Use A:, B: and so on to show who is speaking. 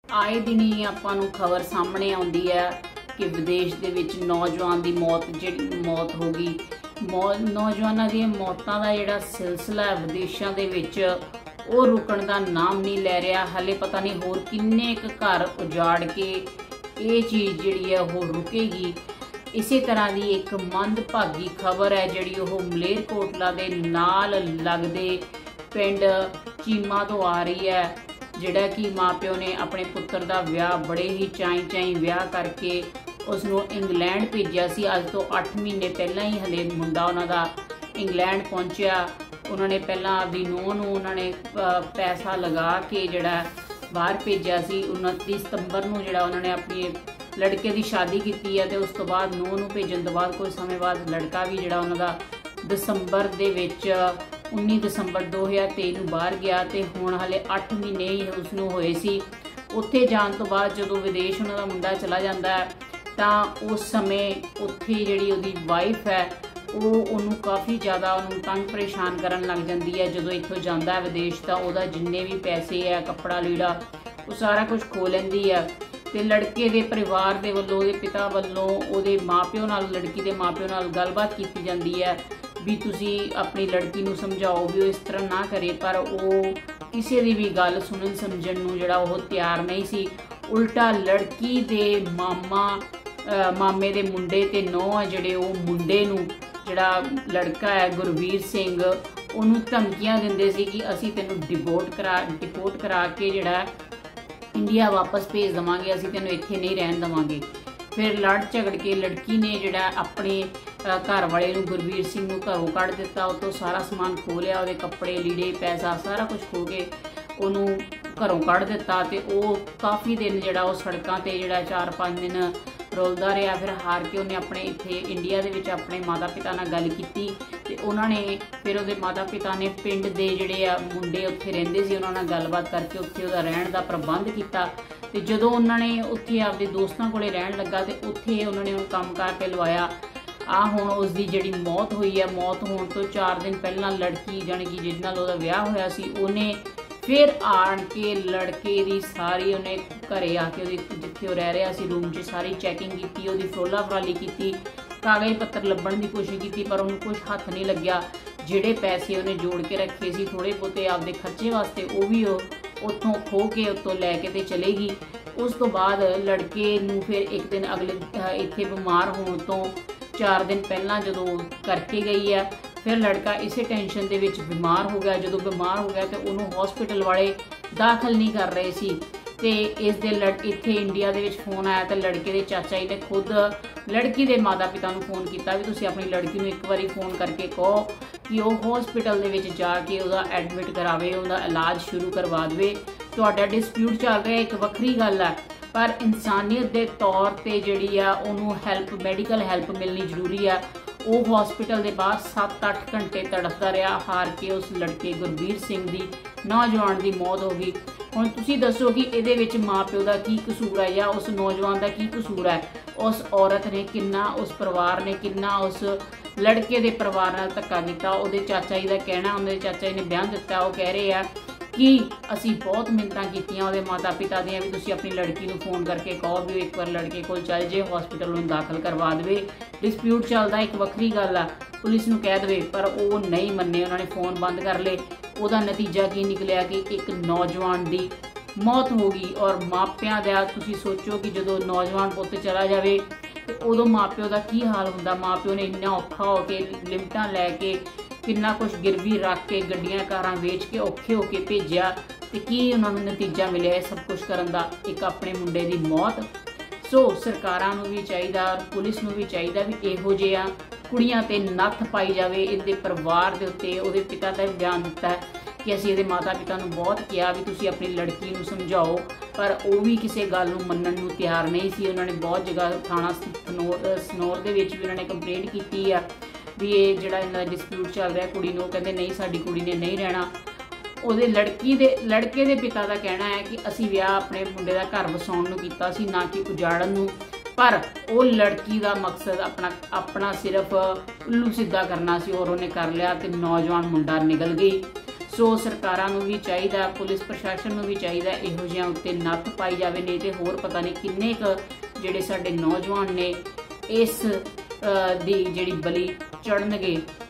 A: आए दिन ही आपां नूं खबर सामने आउंदी है कि विदेश दे विच नौजवान की मौत हो गई। नौजवानों दी मौतां दा जिहड़ा सिलसिला है विदेशों दे विच वो रुकण दा नाम नहीं लै रहा। हले पता नहीं होर किन्ने क घर उजाड़ के ये चीज़ जिहड़ी है वो रुकेगी। इसी तरह की एक मंदभागी खबर है जिहड़ी वो मलेरकोटला दे नाल लगदे पिंड चीमा तो आ रही है, जिहड़ा कि माँ प्यो ने अपने पुत्र का विआह बड़े ही चाई विआह करके उसनों इंग्लैंड भेजा सी। अज तो 8 महीने पहला ही हले मुंडा उन्हां दा इंग्लैंड पहुंचा। उन्होंने पहला आपकी नूंह नूं उन्होंने पैसा लगा के जिहड़ा बाहर भेजा सी। 29 सितंबर नूं जिहड़ा उन्होंने अपनी लड़के की शादी की है, तो उस तो बाद नूंह नूं भेजण तो बाद कुछ समय बाद लड़का भी जिहड़ा उन्हां दा दसंबर दे विच 19 दसंबर 2023 नूं बाहर गया। तो हुण हले 8 महीने ही उसनूं होए सी। उत्थे जाण तो बाद जदों विदेश उन्हां दा मुंडा चला जाता है तो उस समय उत्थे जिहड़ी उहदी वाइफ है वो उन्होंने काफ़ी ज़्यादा उन्होंने तंग परेशान करन लग जाती है। जो इत्थों जाता है विदेश तो वह जिन्ने भी पैसे है कपड़ा लीड़ा वो सारा कुछ खो लैंदी है। तो लड़के के परिवार के वलों उहदे पिता वलों उहदे माँ प्यो नाल लड़की के माँ प्यो नाल गलबात की जाती है भी तुसी अपनी लड़की नूं समझाओ भी वो इस तरह ना करे, पर वो किसी की भी गल सुनन समझण नूं जिहड़ा वो तैयार नहीं सी। उल्टा लड़की दे मामे दे मुंडे ते नौं जिहड़े वो मुंडे नूं जिहड़ा लड़का है गुरवीर सिंह उन्होंने धमकियां दिंदे सी कि असी तेनों डिपोर्ट करा के जिहड़ा इंडिया वापस भेज देवांगे, असी तेनों इत्थे नहीं रहन देवांगे। फिर लड़ झगड़ के लड़की ने जिहड़ा अपने घर वाले नूं गुरवीर सिंह नूं घरों कढ़ दिता, उतों सारा समान खो लिया, उहदे कपड़े लीड़े पैसा सारा कुछ खो के उन्होंने घरों कढ़ दिता। तो वो काफ़ी दिन जिहड़ा वो सड़कों ते जिहड़ा 4-5 दिन रुलदा रहा। फिर हार के उन्हें अपने इत्थे इंडिया दे विच अपने माता पिता नाल गल कीती ते उन्होंने फिर उहदे माता पिता ने पिंड दे जिहड़े आ मुंडे उत्थे रहिंदे सी उन्हां नाल गलबात करके उत्थे उहदा रहण दा प्रबंध कीता। ते जदों उन्होंने उत्थे आपदे दोस्तां कोले रहण लगा ते उत्थे उन्होंने काम करके लवाया। आ हुण उसकी जिहड़ी मौत हुई है, मौत होण तो 4 दिन पहलां लड़की जानी कि जिहदे नाल उहदा विआह होया सी उन्हें फिर आण के लड़के की सारी उन्हें घरे आके जिथे वो रह रहा सी रूम च सारी चैकिंग की, उसकी फरोला फराली की, कागज़ पत्तर लभण की कोशिश की, पर उन्होंने कुछ हथ नहीं लग्या। जिहड़े पैसे उन्हें जोड़ के रखे सी थोड़े बहुते आपदे खर्चे वास्ते वो भी उत्थों खो के उत्तों लैके ते चलेगी। उस तो बाद लड़के नूं फिर एक दिन अगले इत्थे बीमार होने तो 4 दिन पहलां जदों करके गई है, फिर लड़का इसे टेंशन दे विच बीमार हो गया। जो बीमार हो गया तो उन्होंने हॉस्पिटल वाले दाखिल नहीं कर रहे सी। ते इस दे इत्थे इंडिया दे विच फोन आया तो लड़के के चाचा जी ने खुद लड़की के माता पिता नूं फोन किया भी तुसीं अपनी लड़की नूं एक बारी फोन करके कहो कि वह हॉस्पिटल दे विच जाके उहदा एडमिट करावे, उहदा इलाज शुरू करवा देवे। तुहाडा डिस्प्यूट चल रहा है एक वक्री गल है, पर इंसानियत के तौर पर जिहड़ी आ उहनूं हैल्प मैडिकल हैल्प मिलनी जरूरी है। वो हॉस्पिटल के बाहर 7-8 घंटे तड़फता रहा, हार के उस लड़के गुरवीर सिंह की नौजवान की मौत हो गई। हुण तुसीं दसो कि इहदे विच माँ प्यो का की कसूर है या उस नौजवान का की कसूर है। उस औरत ने किन्ना, उस परिवार ने किन्ना उस लड़के के परिवार नाल धक्का कीता। उहदे चाचा जी का कहना, उहदे चाचा जी ने बयान दिता, वो कह रहे हैं कि असी बहुत मिन्नतां कीतियां उहदे माता पिता दियां भी तुसीं अपनी लड़की नूं फोन करके कहो भी एक बार लड़के कोल चल जे, हॉस्पिटल नूं दाखिल करवा देवे। डिस्प्यूट चलदा एक वक्री गल आ, पुलिस नूं कह देवे, पर वो नहीं मन्ने, उन्होंने फोन बंद कर ले। उहदा नतीजा की निकलिया कि एक नौजवान की मौत हो गई। और मापियां दा तुसीं सोचो कि जदों नौजवान पुत्त चला जाए तो उदों माँ प्यो का की हाल हुंदा। माँ प्यो ने इन्ना औखा हो के लिमटां लैके किन्ना कुछ गिरवी रख के गड्डियां कारां वेच के औखे होके भेजिया, तो की उन्होंने नतीजा मिले है सब कुछ करन दा, एक अपने मुंडे की मौत। सो सरकारां नूं भी चाहिदा और पुलिस नूं भी चाहिदा भी इहो जिहा कुड़ियां ते नत्थ पाई जावे। इहदे परिवार दे उत्ते उहदे पिता दा बयान दिता है कि असीं इहदे माता पिता नूं बहुत किहा भी तुसीं अपनी लड़की नूं समझाओ, पर वो भी किसी गल नूं मन्नण नूं तैयार नहीं सी। उन्होंने बहुत जगह थाणा सनौर दे विच भी उन्होंने कंप्लेंट की है भी ये जिहड़ा इन्हां दा डिस्प्यूट चल रहा कुड़ी नूं कहंदे नहीं साडी कुड़ी ने नहीं रहना। उहदे लड़के दे पिता का कहना है कि असीं विआह अपने मुंडे दा घर वसाउण नूं कीता सी, ना कि उजाड़न नूं, पर वो लड़की का मकसद अपना सिर्फ उल्लू सीधा करना सी और उन्हें कर लिया तो नौजवान मुंडा निकल गई। ਸੋ ਸਰਕਾਰਾਂ ਨੂੰ ਵੀ ਚਾਹੀਦਾ, ਪੁਲਿਸ ਪ੍ਰਸ਼ਾਸਨ ਨੂੰ ਵੀ ਚਾਹੀਦਾ ਇਹੋ ਜਿਹਿਆਂ ਉੱਤੇ ਨੱਥ ਪਾਈ ਜਾਵੇ, नहीं तो होर पता नहीं किन्ने क ਜਿਹੜੇ ਸਾਡੇ ਨੌਜਵਾਨ ਨੇ ਇਸ ਦੀ ਜਿਹੜੀ ਬਲੀ ਚੜਨਗੇ।